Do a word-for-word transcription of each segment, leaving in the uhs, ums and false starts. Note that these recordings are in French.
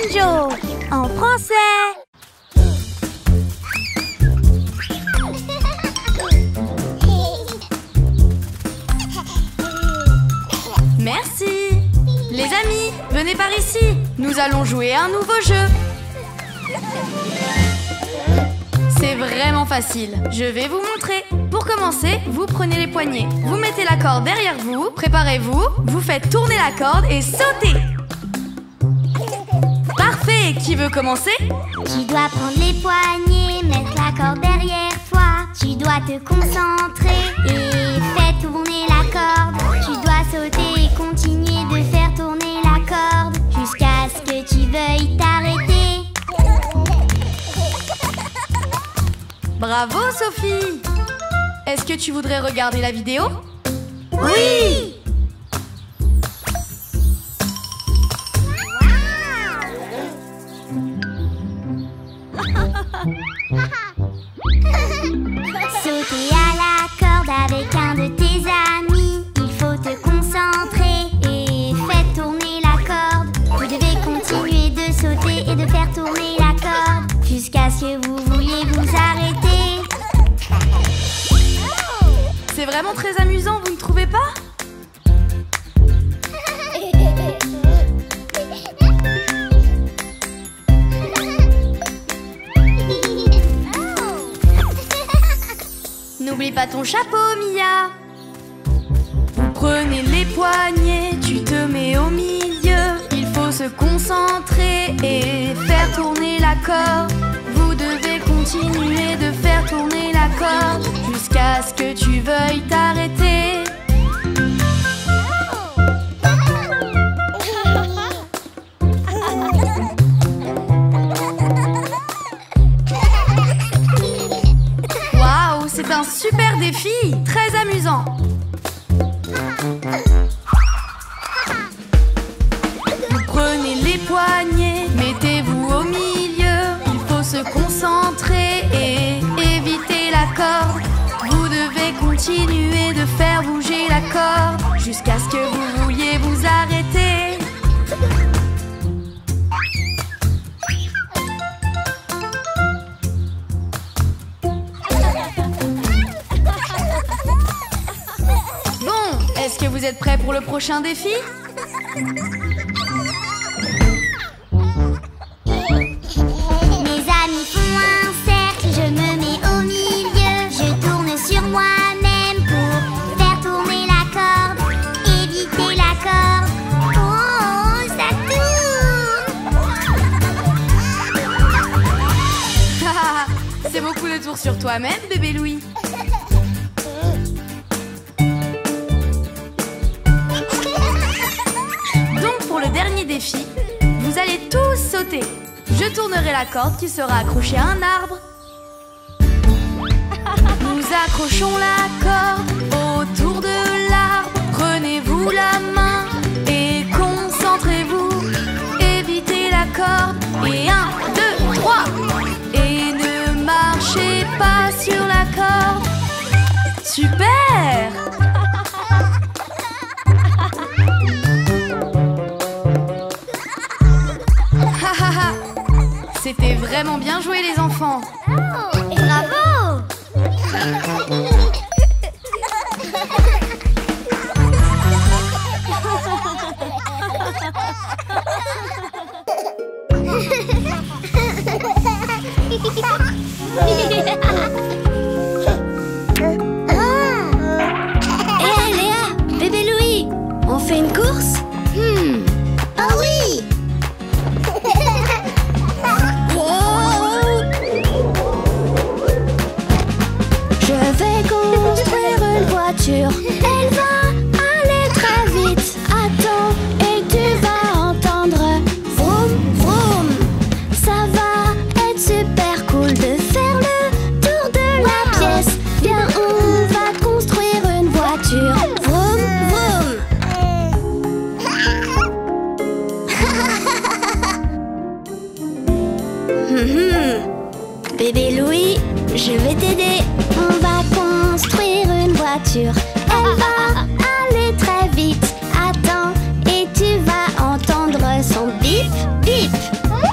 Banjo en français. Merci. Les amis, venez par ici. Nous allons jouer à un nouveau jeu. C'est vraiment facile. Je vais vous montrer. Pour commencer, vous prenez les poignets. Vous mettez la corde derrière vous. Préparez-vous. Vous faites tourner la corde et sautez. Parfait. Qui veut commencer? Tu dois prendre les poignets, mettre la corde derrière toi. Tu dois te concentrer et faire tourner la corde. Tu dois sauter et continuer de faire tourner la corde jusqu'à ce que tu veuilles t'arrêter. Bravo Sophie. Est-ce que tu voudrais regarder la vidéo? Oui! Sauter à la corde avec un de tes amis. Il faut te concentrer et faire tourner la corde. Vous devez continuer de sauter et de faire tourner la corde jusqu'à ce que vous vouliez vous arrêter. C'est vraiment très amusant, vous ne trouvez pas? N'oublie pas ton chapeau, Mia. Vous prenez les poignets, tu te mets au milieu. Il faut se concentrer et faire tourner la corde. Vous devez continuer de faire tourner la corde jusqu'à ce que tu veuilles t'arrêter. Waouh, c'est un super défi, très amusant. Vous prenez les poignets, mettez-vous au milieu. Il faut se concentrer et éviter la corde. Vous devez continuer de faire bouger la corde jusqu'à ce que vous vouliez vous arrêter. Bon, est-ce que vous êtes prêts pour le prochain défi? Mes amis font un cercle, je me mets au milieu. Je tourne sur moi-même pour faire tourner la corde, éviter la corde. Oh, ça tourne! C'est beaucoup de tours sur toi-même, bébé Louis. Donc pour le dernier défi, vous allez tous sauter. Je tournerai la corde qui sera accrochée à un arbre. Nous accrochons la corde autour de l'arbre. Prenez-vous la main et concentrez-vous. Évitez la corde. Et un, deux, trois. Et ne marchez pas sur la corde. Super! C'était vraiment bien joué les enfants. Oh, bravo! Hé Léa, bébé Louis, on fait une course? Hmm. Oh oui! Je vais construire une voiture. Elle va aller très vite. Attends et tu vas entendre vroom vroom. Ça va être super cool de faire le tour de la pièce. Viens, on va construire une voiture. Vroom vroom. Bébé Louis, je vais t'aider. On va construire une voiture. Elle va aller très vite. Attends et tu vas entendre son bip bip.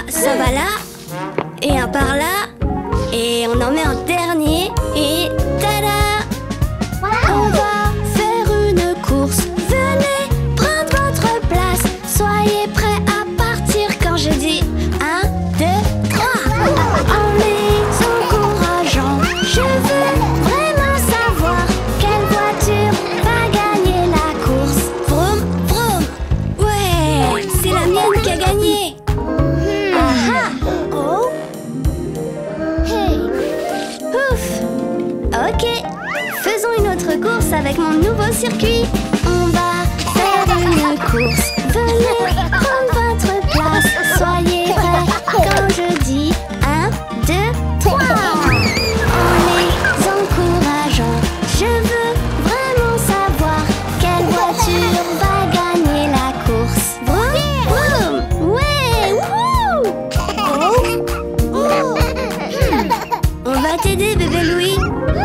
ça va là, et un par là, et on en met un dernier, et tada! On va faire une course. Venez prendre votre place. Soyez prêts à partir quand je dis un, deux, trois. En les encourageant, je veux vraiment savoir quelle voiture va gagner la course. Vroom, vroom. Ouais, c'est la mienne qui a gagné. Ah ah. Oh. Hey. Ouf. Ok. Faisons une autre course avec mon nouveau circuit. On va faire une course. Venez prendre votre place. Soyez prêts quand je dis un, deux, trois. En les encourageant, je veux vraiment savoir quelle voiture va gagner la course. Vroom, vroom. Ouais, wouhou. Oh. On va t'aider, bébé Louis.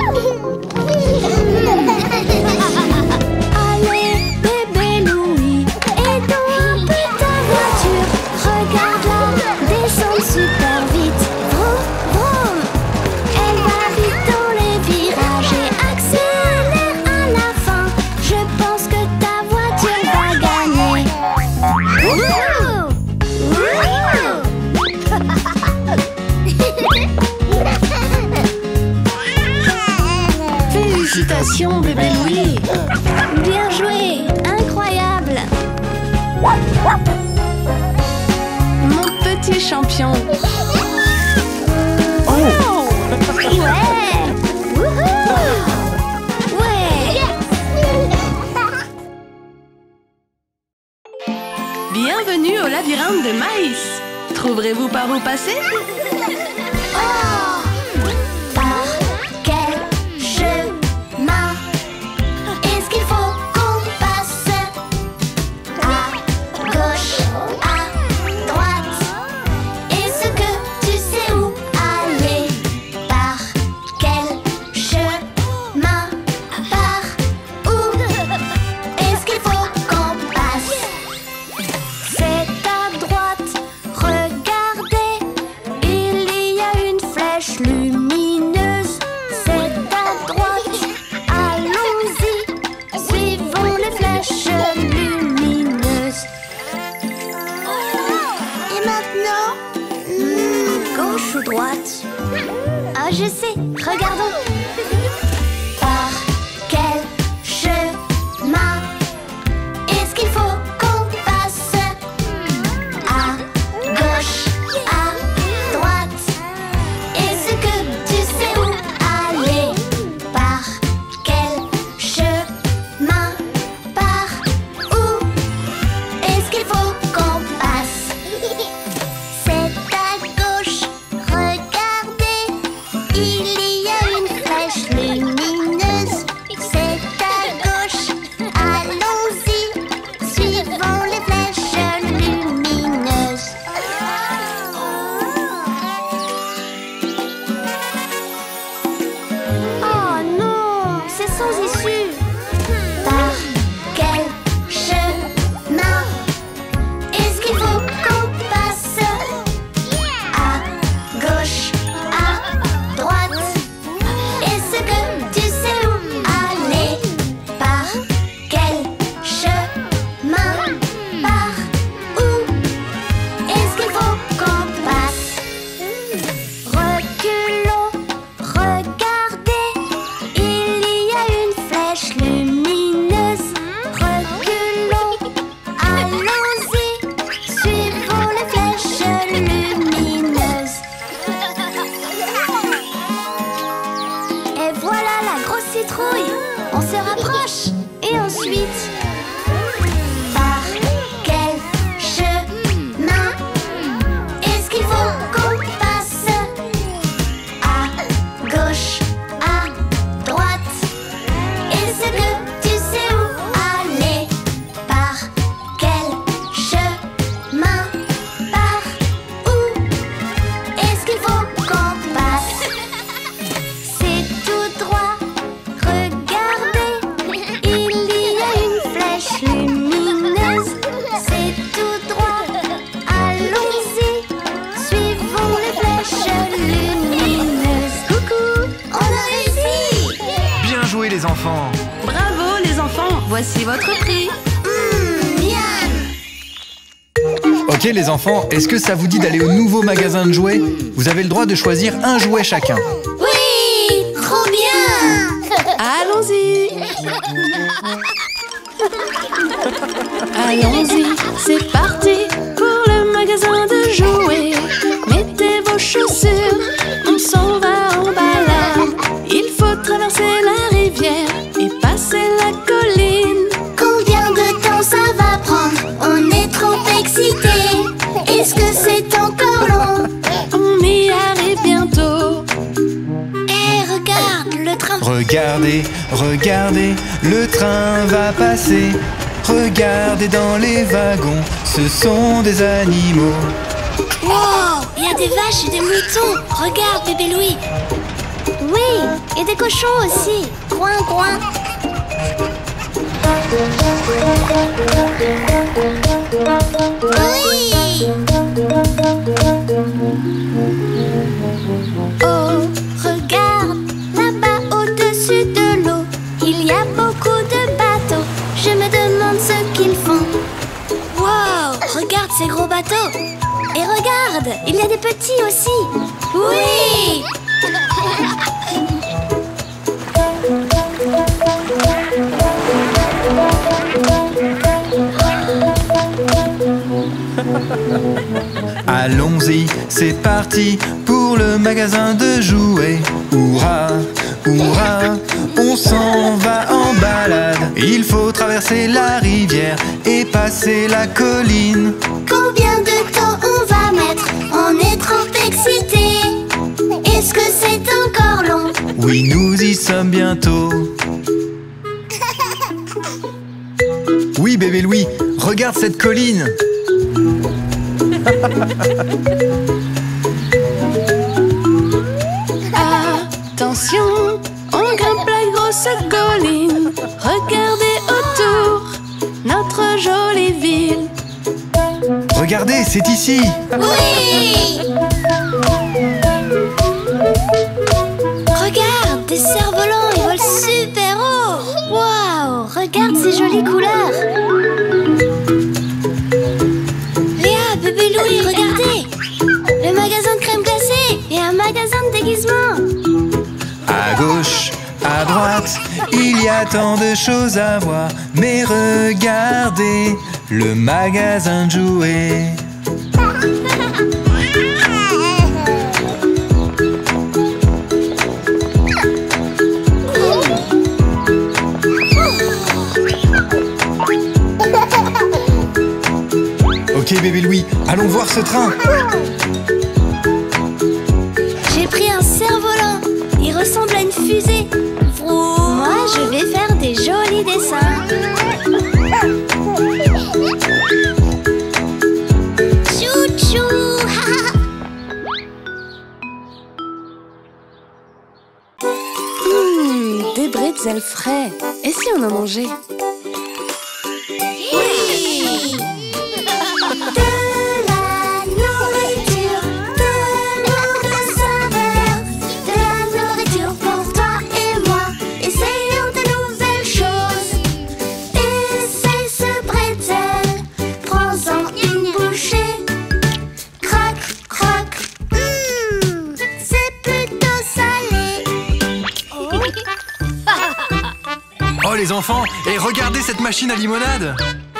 Allez, bébé Louis, aidons un peu ta voiture. Regarde-la, descend super vite. Vroom, vroom. Elle va vite dans les virages et accélère à la fin. Je pense que ta voiture va gagner. Wouhou! Wouhou! Félicitations, bébé Louis. Bien joué, incroyable. Mon petit champion. Oh! Ouais! Wouhou! Ouais! Bienvenue au labyrinthe de maïs. Trouverez-vous par où passer? Oh! Par quel chemin est-ce qu'il faut qu'on passe? À gauche, à droite. Est-ce que tu sais où aller? Par quel chemin? Par où est-ce qu'il faut qu'on passe? C'est à droite, regardez, il y a une flèche lumineuse. C'est à droite, allons-y, suivons les flèches lumineuses. Et maintenant, hmm, gauche ou droite? Ah, je sais, regardons. Par quel chemin est-ce qu'il faut qu'on passe? À gauche, à droite. Est-ce que tu sais où aller? Par quel chemin? Par où est-ce qu'il faut qu'on passe? C'est à gauche, regardez, il y enfants. Bravo les enfants, voici votre prix. Mmh, bien. Ok les enfants, est-ce que ça vous dit d'aller au nouveau magasin de jouets? Vous avez le droit de choisir un jouet chacun. Oui, trop bien. Allons-y. Allons-y, c'est parti pour le magasin de jouets. Mettez vos chaussures, on s'en va en balade. Il faut traverser la rivière et passer la colline. Combien de temps ça va prendre? On est trop excités. Est-ce que c'est encore long? On y arrive bientôt. Eh, regarde, le train. Regardez, regardez, le train va passer. Regardez dans les wagons, ce sont des animaux. Wow, il y a des vaches et des moutons. Regarde, bébé Louis. Oui, et des cochons aussi. Coin, coin. Oui. Oh, regarde, là-bas au-dessus de l'eau, il y a beaucoup de bateaux. Je me demande ce qu'ils font. Wow, regarde ces gros bateaux. Et regarde, il y a des petits aussi. Oui. Allons-y, c'est parti pour le magasin de jouets. Hourra, hourra, on s'en va en balade. Il faut traverser la rivière et passer la colline. Combien de temps on va mettre? On est trop excités. Est-ce que c'est encore long? Oui, nous y sommes bientôt. Oui, bébé Louis, regarde cette colline. Attention, on grimpe la grosse colline. Regardez autour, notre jolie ville. Regardez, c'est ici. Oui. Regarde, des cerfs-volants, ils volent super haut. Waouh, regarde ces jolies couleurs. Léa, bébé Louis, regardez. Le magasin de crème glacée Et un magasin de déguisement. À gauche, à droite, il y a tant de choses à voir. Mais regardez, le magasin de jouets. Ok bébé Louis, allons voir ce train. J'ai pris un cerf-volant. Il ressemble à une fusée. Moi, je vais faire des jolis dessins. Chou-chou. Mmh, des bretzels frais. Et si on en mangeait? Oui. De la nourriture, de l'eau de saveur, de la nourriture pour toi et moi. Essayons de nouvelles choses. Essaye ce bretzel, prends-en une bouchée. Croque, croque, hum, c'est plutôt salé. Oh les enfants, et regardez cette machine à limonade.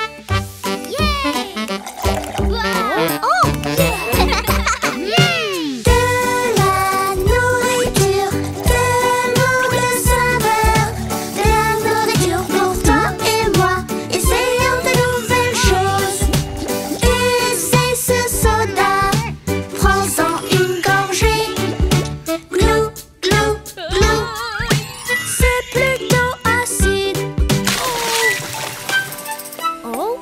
De la nourriture, de l'eau de saveur, de la nourriture pour toi et moi. Essayons de nouvelles choses. Essaye ce soda, prends-en une gorgée. Glou, glou, glou, c'est plutôt acide. Oh,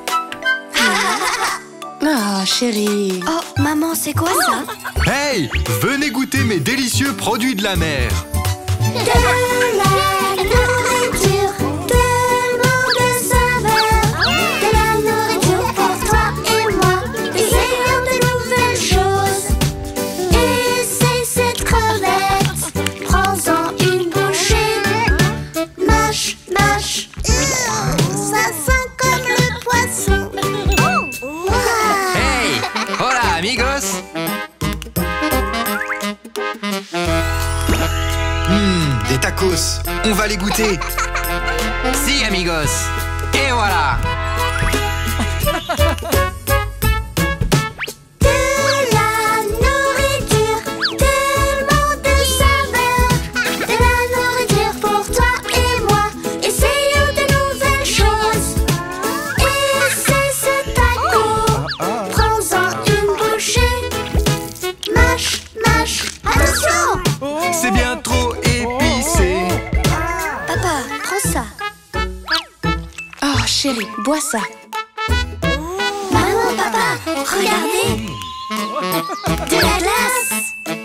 Ah, chérie. oh, maman, c'est quoi ça? Hey, venez goûter mes délicieux produits de la mer. De la nourriture, de l'eau de saveur, de la nourriture pour toi et moi. Essayons de nouvelles choses. Essaye cette crevette, prends-en une bouchée. Mâche, Hum, des tacos. On va les goûter. Si, amigos. Et voilà. C'est bien trop épicé. Papa, prends ça. Oh, chérie, bois ça. Maman, papa, regardez. De la glace.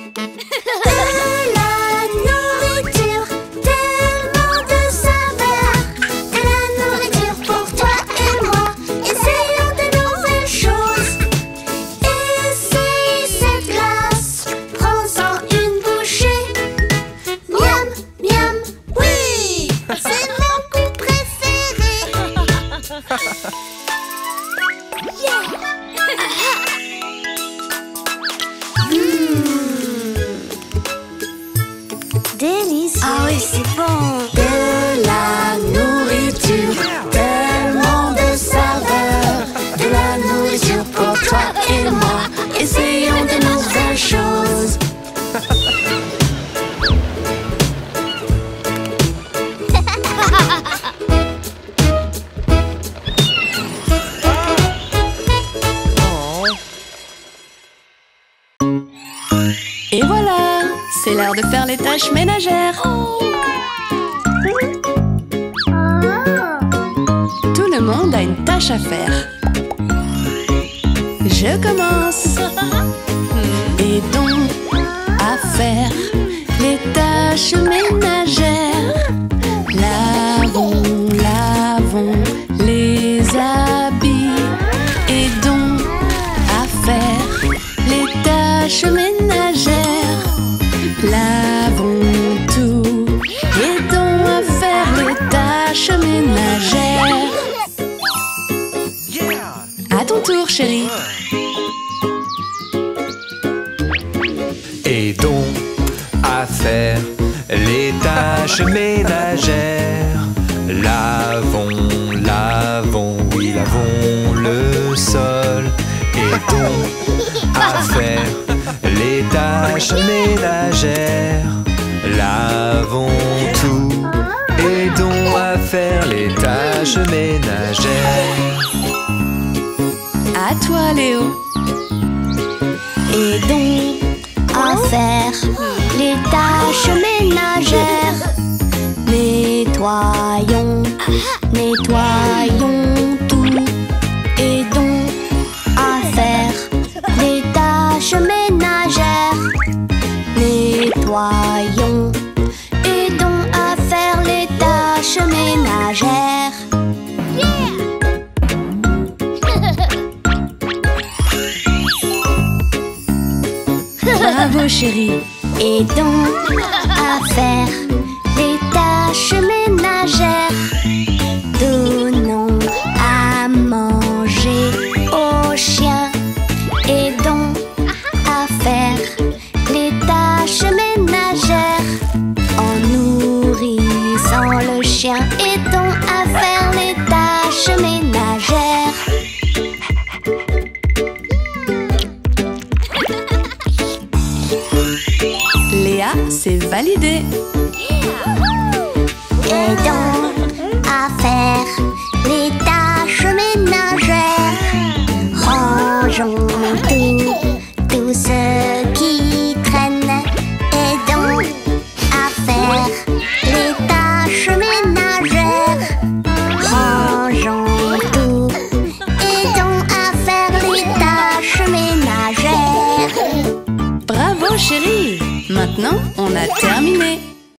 De la nourriture, tellement de saveurs. De la nourriture pour toi et moi. Essayons de nouvelles choses. Essaye cette glace. Prends-en une bouchée. Miam, miam, oui. C'est mon goût préféré. Délicieux. Ah oui, c'est bon. De la nourriture, tellement de saveurs. De la nourriture pour toi et moi. Essayons de nouvelles choses. Et voilà, c'est l'heure de faire les tâches ménagères. Tout le monde a une tâche à faire. Je commence. Aidons à faire les tâches ménagères. Lavons, lavons les habits. Aidons à faire les tâches ménagères. Lavons tout. Aidons à faire les tâches ménagères. À ton tour, chérie. Aidons à faire les tâches ménagères. Lavons, lavons, oui, lavons le sol. Aidons à faire les tâches ménagères. Lavons tout. Aidons à faire les tâches ménagères. À toi, Léo. Aidons à faire les tâches ménagères. Nettoyons, nettoyons tout. Aidons à faire les tâches ménagères. Nettoyons, aidons à faire les tâches ménagères. Bravo, chérie. Aidons à faire les tâches ménagères. Donnons à manger aux chiens. Aidons à faire les tâches ménagères. En nourrissant le chien, aidons à faire les tâches ménagères. Léa, c'est validé. Aidons à faire les tâches ménagères. Rangeons tout, tout ce qui traîne. Aidons à faire les tâches ménagères. Rangeons tout. Aidons à faire les tâches ménagères. Bravo, chérie. Maintenant, on a terminé.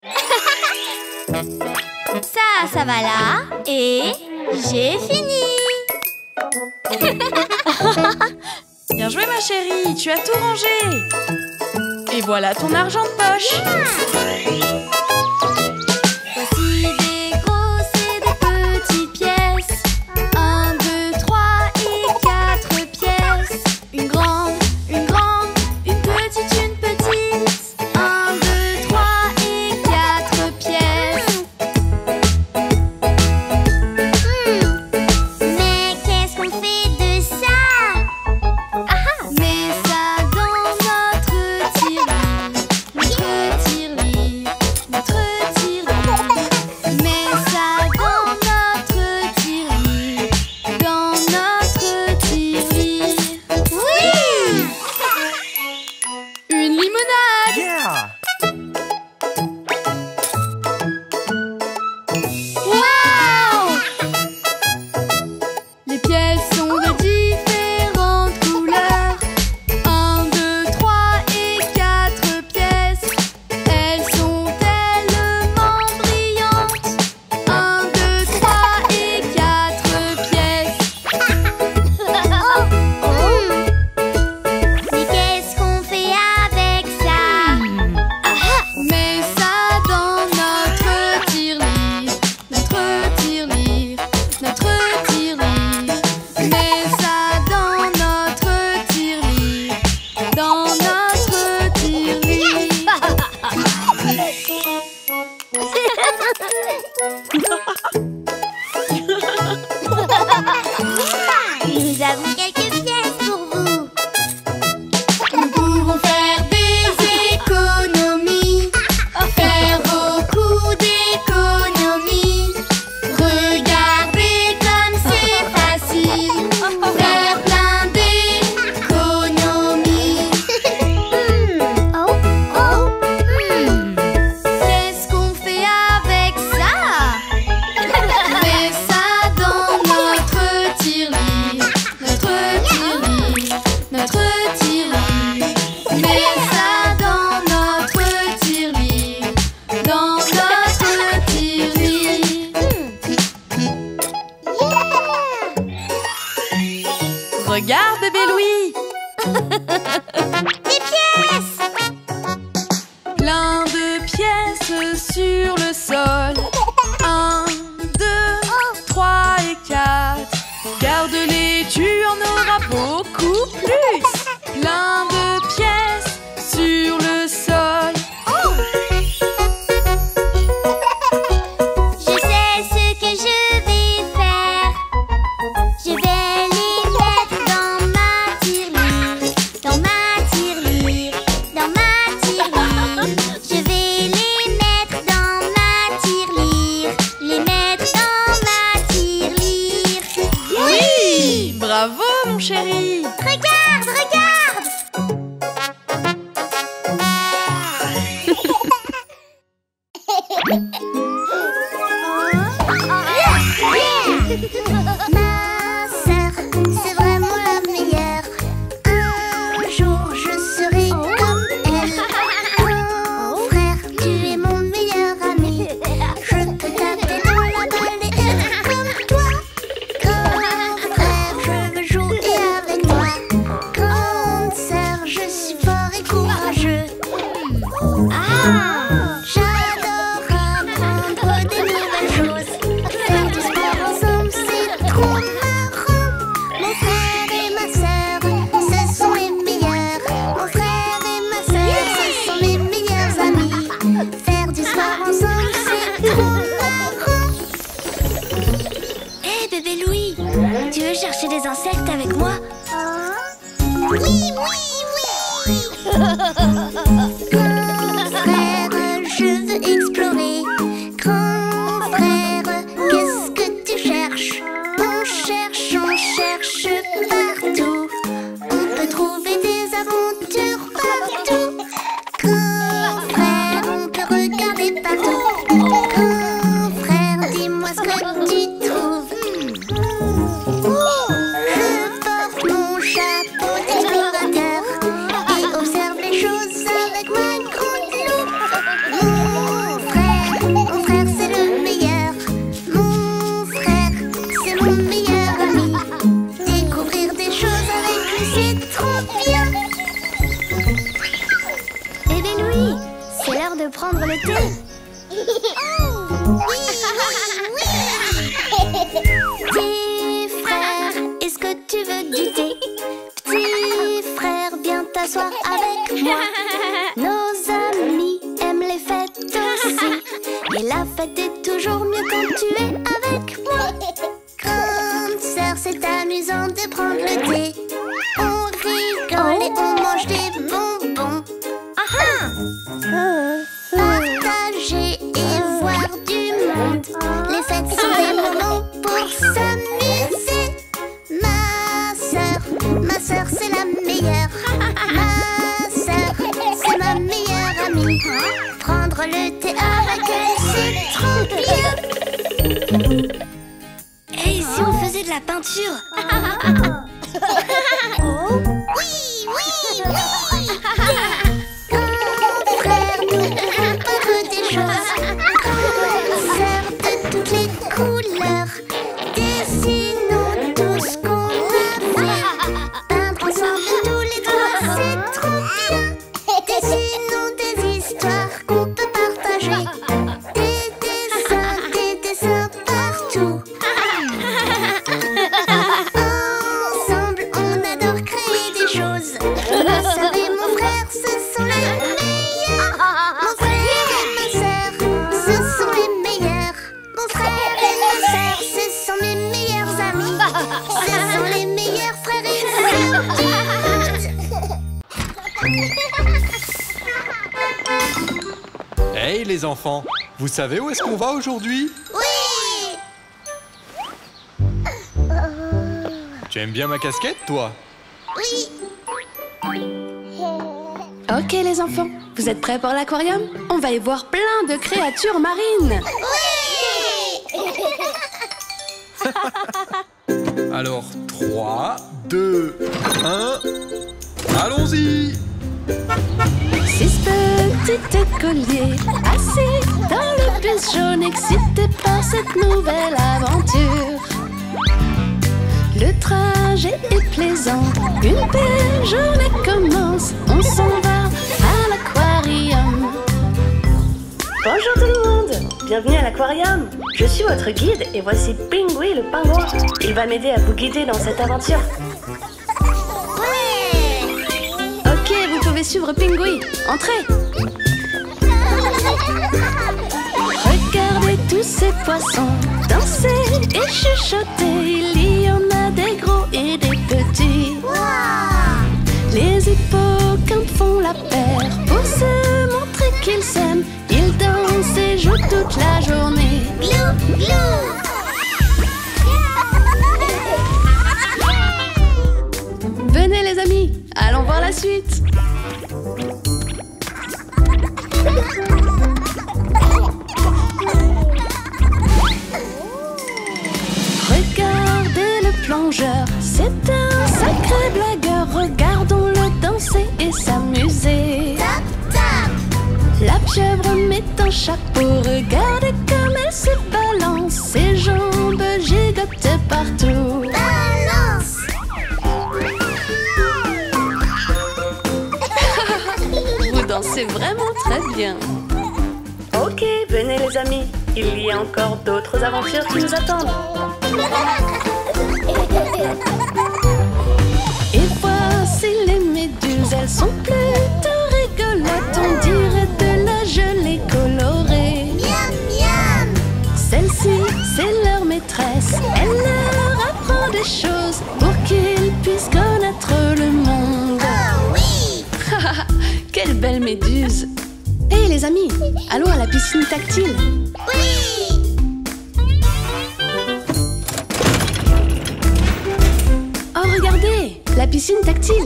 Ça, ça va là. Et j'ai fini. Bien joué, ma chérie. Tu as tout rangé. Et voilà ton argent de poche. Voici des grosses et des petites pièces. Un, deux, trois et quatre pièces. Une grande, une grande, une petite, une petite. Un je veux explorer. Grand frère, qu'est-ce que tu cherches? On cherche, on cherche partout. On peut trouver des aventures partout. Grand frère, on peut regarder partout. Grand frère, dis-moi ce que tu trouves. Je porte mon chapeau d'explorateur et observe les choses avec ma grande loupe. Mon frère, mon frère c'est le meilleur. Mon frère, c'est mon meilleur ami. Découvrir des choses avec lui, c'est trop bien. Eh bien Louis, c'est l'heure de prendre le thé. Oui, oui, oui. Petit frère, est-ce que tu veux du thé? Petit frère, viens t'asseoir avec moi. Nos amis aiment les fêtes aussi. Et la fête est toujours mieux quand tu es avec moi. Grande sœur, c'est amusant de prendre le thé. On rigole et on mange des bonbons. Partager et voir du monde. Les fêtes sont des moments pour s'amuser. Ma sœur, ma sœur c'est la meilleure. Ma sœur, c'est ma meilleure amie. Prendre le thé avec elle, c'est trop bien. Et si on faisait de la peinture? Oui, oui, oui. Grand frère, nous pouvons peindre des choses. Grande sœur de toutes les couleurs. Dessinons tout ce qu'on a fait. Peindre ensemble tous les trois, c'est trop bien. Dessinons des histoires qu'on peut partager. Des dessins, des dessins partout. Ensemble, on adore créer des choses. Ma sœur et mon frère, ce sont les meilleurs. Mon frère et ma sœur, ce sont les meilleurs. Mon frère et ma sœur, ce sont mes meilleurs amis. Ce sont les meilleurs frères et sœurs du monde. Hey les enfants, vous savez où est-ce qu'on va aujourd'hui? Oui. Tu aimes bien ma casquette, toi? Oui. Ok les enfants, vous êtes prêts pour l'aquarium? On va y voir plein de créatures marines. Alors, trois, deux, un, allons-y! Six petits écoliers assis dans le bus jaune, excités par cette nouvelle aventure. Le trajet est plaisant, une belle journée commence. On s'en va à l'aquarium. Bonjour tout le monde, bienvenue à l'aquarium. Je suis votre guide et voici Pingui le pingouin. Il va m'aider à vous guider dans cette aventure. Ok, vous pouvez suivre Pingui. Entrez. Regardez tous ces poissons danser et chuchoter. Il y en a des gros et des petits. Les hippocampes font la paire pour se montrer qu'ils s'aiment. Ils dansent et jouent toute la journée. Glou, glou. Venez les amis, allons voir la suite. Regardez le plongeur, c'est un sacré blagueur. Regardons-le danser et s'amuser. Tap, tap. La pieuvre met un chapeau, regardez comme elle se balance. Ses jambes gigotent partout. Balance. Vous dansez vraiment très bien. Ok, venez les amis, il y a encore d'autres aventures qui nous attendent. Et voici les méduses, elles sont plutôt rigolotes. On dirait de la gelée colorée. Miam, miam. Celle-ci, c'est leur maîtresse. Elle leur apprend des choses pour qu'ils puissent connaître le monde. Oh oui. Quelle belle méduse! Hé les amis, allons à la piscine tactile. Oui! Oh regardez, la piscine tactile.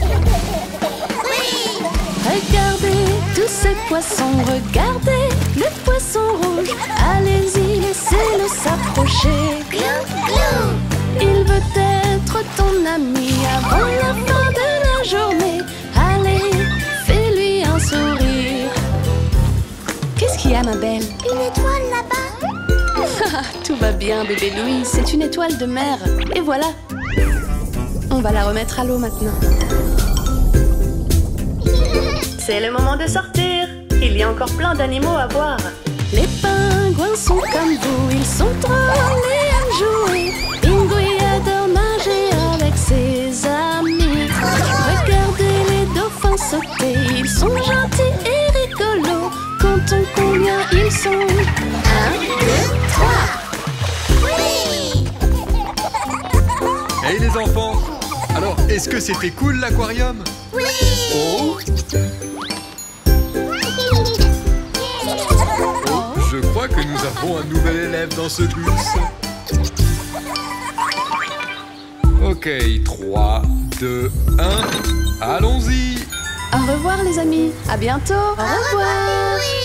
Oui! Regardez tous ces poissons, regardez le poisson rouge. Allez-y, laissez-le s'approcher. Glou, glou! Il veut être ton ami avant la fin de la journée. Allez, fais-lui un sourire. Qu'est-ce qu'il y a, ma belle? Une étoile là-bas. Tout va bien, bébé Louis, c'est une étoile de mer. Et voilà. On va la remettre à l'eau maintenant. C'est le moment de sortir. Il y a encore plein d'animaux à voir. Les pingouins sont comme vous, ils sont drôles et aiment jouer. Pingouin adore nager avec ses amis. Regardez les dauphins sauter, ils sont gentils et rigolos. Comptons combien ils sont. Un, deux, trois. Oui! Hey les enfants! Alors, est-ce que c'était cool l'aquarium? Oui! Oh! Je crois que nous avons un nouvel élève dans ce bus. Ok, trois, deux, un, allons-y! Au revoir les amis, à bientôt. Au revoir. Oui!